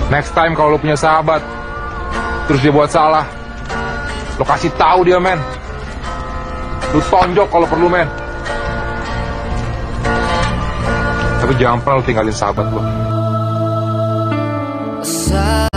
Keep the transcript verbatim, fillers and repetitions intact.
Next time kalau lo punya sahabat, terus dia buat salah, lo kasih tahu dia, men. Lo tonjok kalau perlu, men. Tapi jangan pernah lo tinggalin sahabat lo.